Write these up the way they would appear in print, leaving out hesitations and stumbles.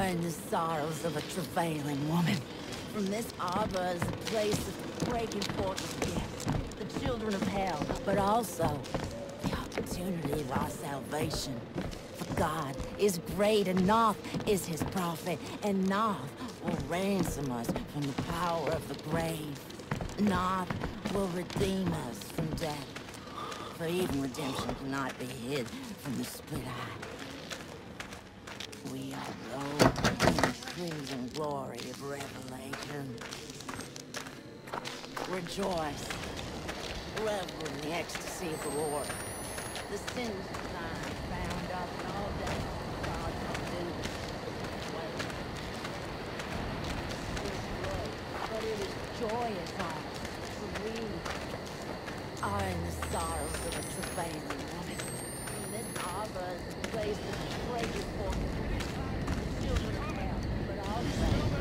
and the sorrows of a travailing woman. From this arbor is a place of breaking forth of gift, the children of hell, but also the opportunity of our salvation. For God is great, and Noth is his prophet, and Noth will ransom us from the power of the grave. Noth will redeem us from death. For even redemption cannot be hid from the split eye. We are robed in the crimson glory of revelation. Rejoice. Revel in the ecstasy of the Lord. The sins of thine bound up in all days. God will do this. But it is joyous art. For we are in the sorrows of a travailing woman. From this arbor is the place of breaking forth the children of hell, but also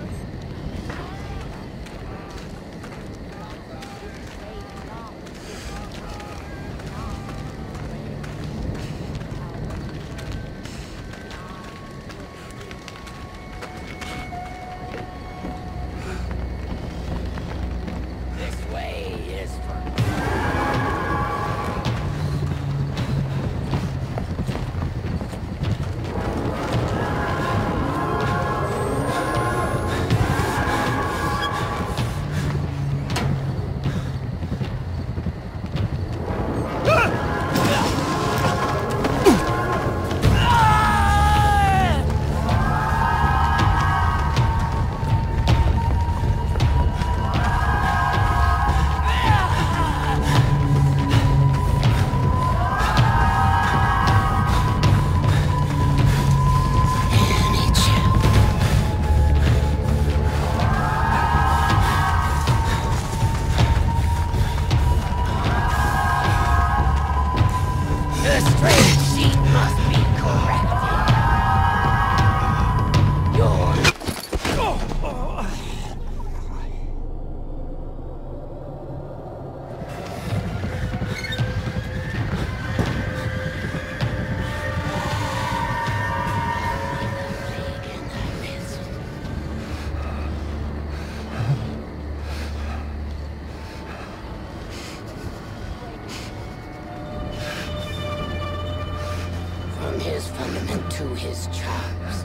his fundament to his chops.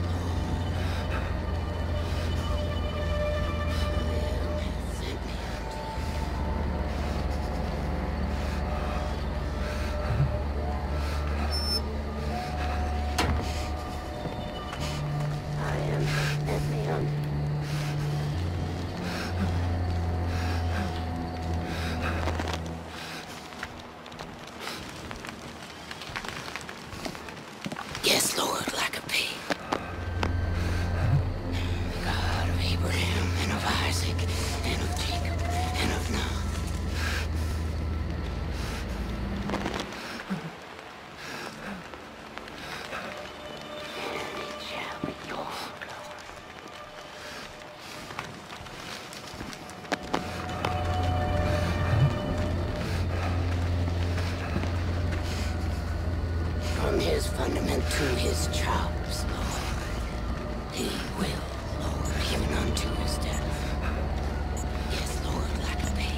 Yes, Lord, like a pig. God of Abraham, and of Isaac, and of Jacob, and of Noah. And it shall be your glory. From his fundament to his chops, Lord, he will, Lord, even unto his death. Yes, Lord, like a babe.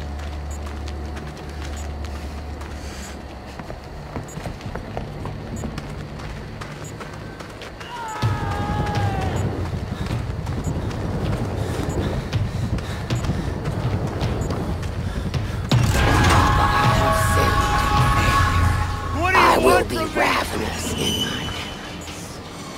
I will be ravenous in my hands.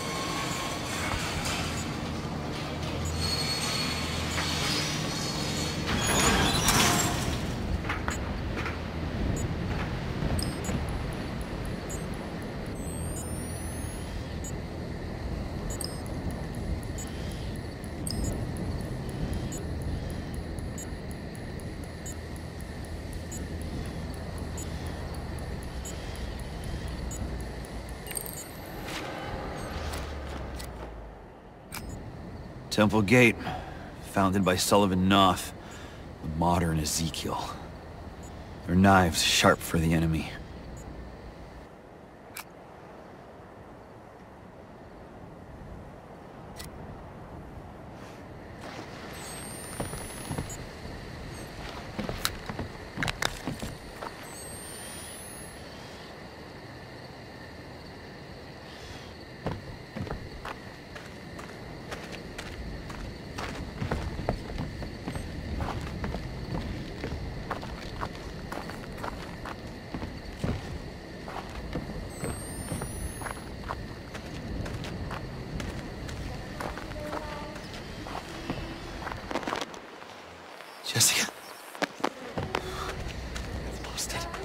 Temple Gate, founded by Sullivan Noth, the modern Ezekiel. Their knives sharp for the enemy. Jessica. I've lost it.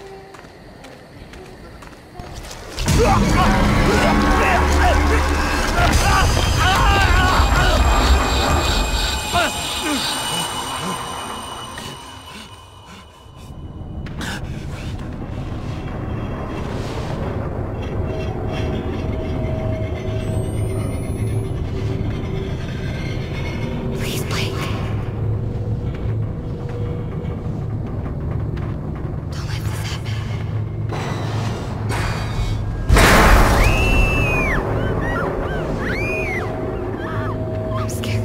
Please, Blake. Don't let this happen. I'm scared.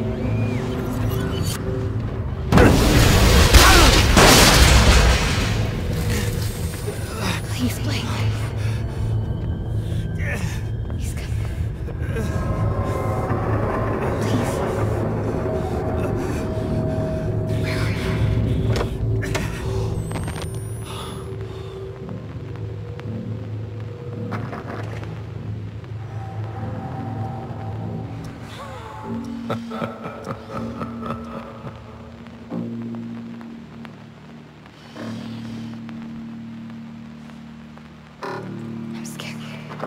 Please, Blake. He's coming. Please. Where are you? I'm scared.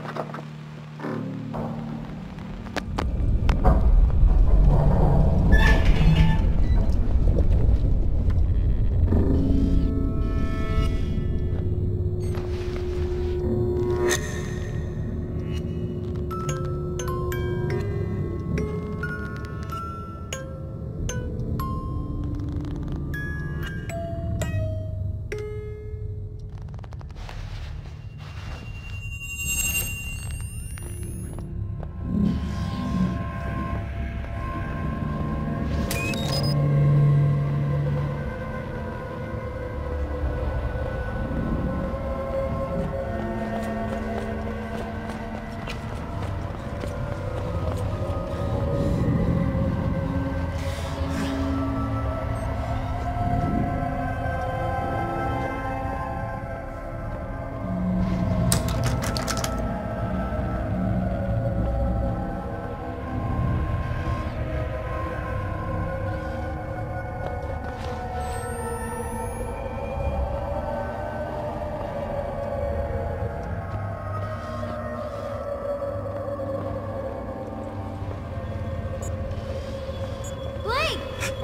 Blake!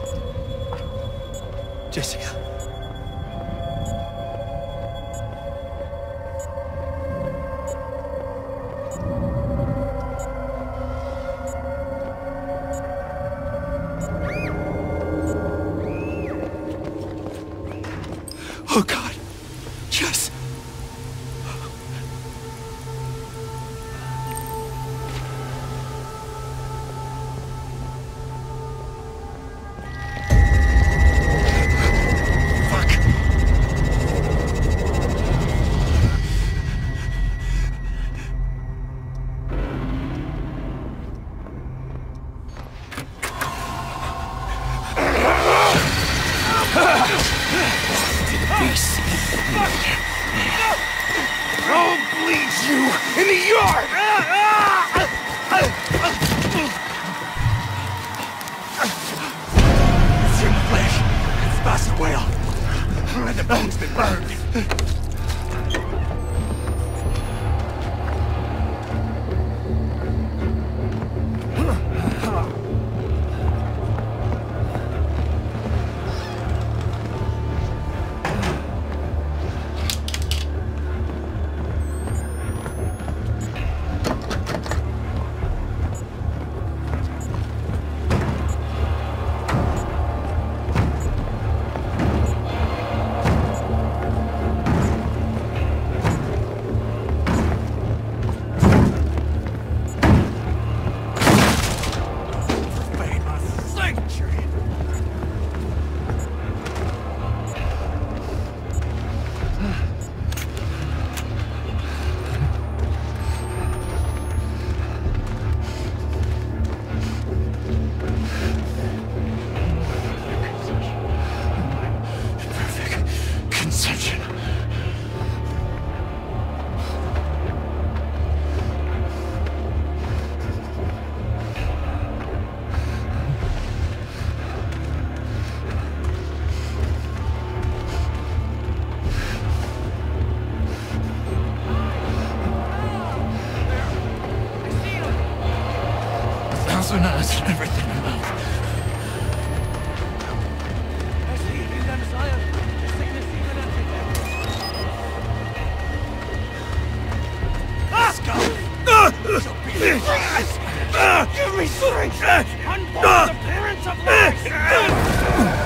Jessica. Oh God. Jess. Beast. I'll bleed you in the yard! It's human flesh. It's past the whale. And the bone's been burned. Sunas, everything I love. Give me strength! Unborn the parents of life!